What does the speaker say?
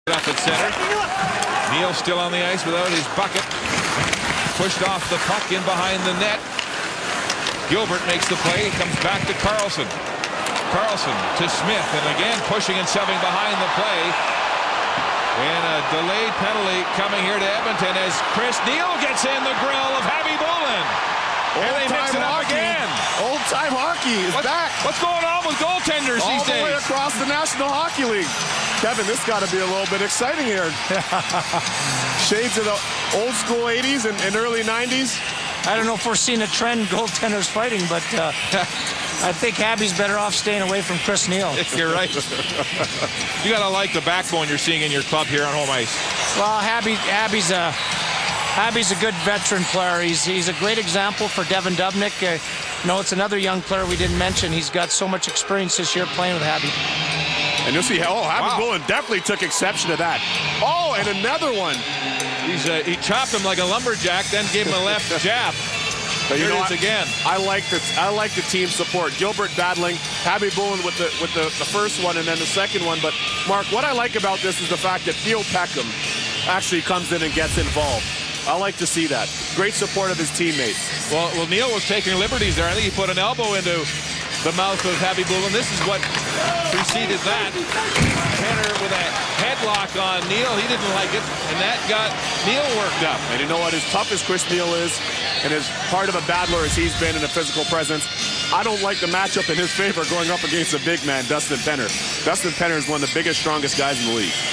Up at center. Neal still on the ice without his bucket. Pushed off the puck in behind the net. Gilbert makes the play. He comes back to Carlson. Carlson to Smith, and again pushing and shoving behind the play. And a delayed penalty coming here to Edmonton as Chris Neal gets in the grill of Khabibulin. And they mix it up again. Old-time hockey is back. What's going on with goaltenders these days? All the way across the National Hockey League. Kevin, this got to be a little bit exciting here. Shades of the old school 80s and early 90s. I don't know if we're seeing a trend goaltenders fighting, but I think Habby's better off staying away from Chris Neal. You're right. You got to like the backbone you're seeing in your club here on home ice. Well, Habby's a good veteran player. He's a great example for Devin Dubnyk. It's another young player we didn't mention. He's got so much experience this year playing with Habby. And you'll see how Khabibulin definitely took exception to that. Oh, and another one. He chopped him like a lumberjack, then gave him a left jab. But here it is again. I like the team support. Gilbert battling, Khabibulin with the first one and then the second one. But Mark, what I like about this is the fact that Theo Peckham actually comes in and gets involved. I like to see that. Great support of his teammates. Well, Neal was taking liberties there. I think he put an elbow into the mouth of Khabibulin. This is what preceded that. Penner with a headlock on Neal. He didn't like it, and that got Neal worked up. And you know what? As tough as Chris Neal is, and as part of a battler as he's been in a physical presence, I don't like the matchup in his favor going up against a big man, Dustin Penner. Dustin Penner is one of the biggest, strongest guys in the league.